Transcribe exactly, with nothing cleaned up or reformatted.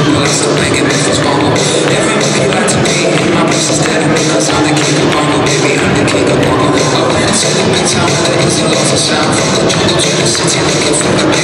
jungle, I still banging Memphis bongo. Every monkey like to be in my place is dead, because I'm the king of bongo, baby, I'm the king of bongo. I went to the big town, that is a lot of sound. From the jungle to the city, looking for the